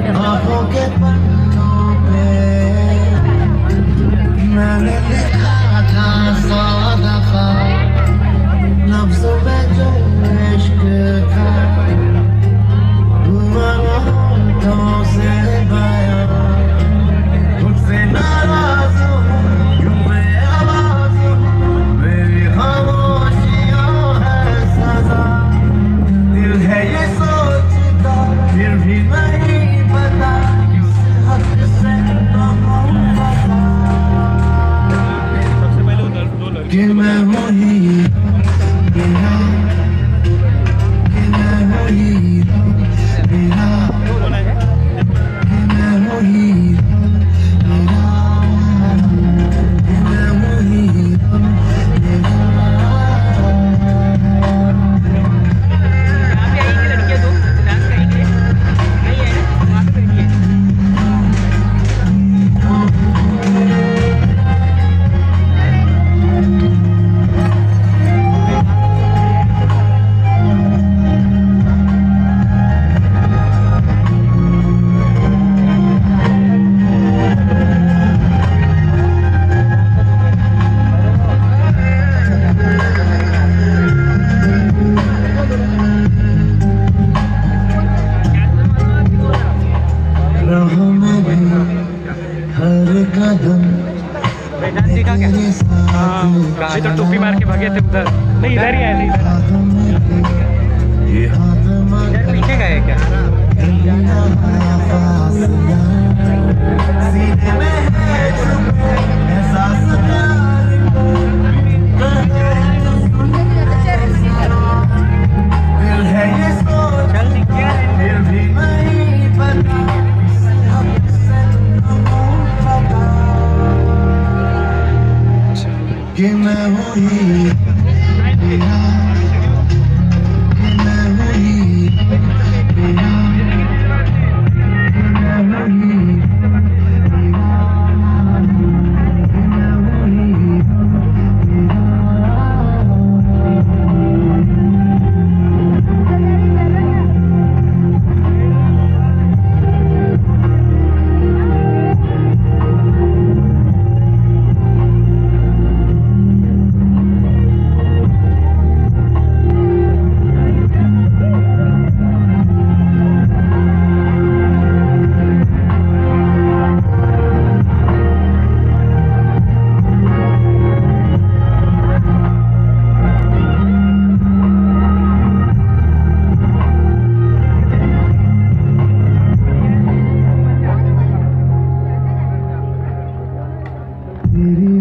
आँखों के पन्नों पे मैंने लिखा था 100 दफा लफ्ज़ों में जो इश्क था, हुआ होठों से बयां, खुदसे नाराज़ हूँ, यूं बेआवाज़ हूँ, मेरी खामोशियों है सज़ा। दिल है ये सोचता फिर भी नहीं पता, किस हद से कहूँ बता कि मैं हूँ हीरो मेरा, कि मैं हूँ हीरो मेरा, कि मैं हूँ हीरो मेरा, कि मैं हूँ हीरो मेरा। हर कदम दिखा क्या? हाँ, तो टोपी मार के भागे थे उधर। नहीं, इधर ही आए थे। इधर पीछे गए क्या? कि मैं हूँ हीरो मेरा, कि मैं हूँ हीरो मेरा, कि मैं हूँ हीरो मेरा, कि मैं हूँ हीरो मेरा। तेरी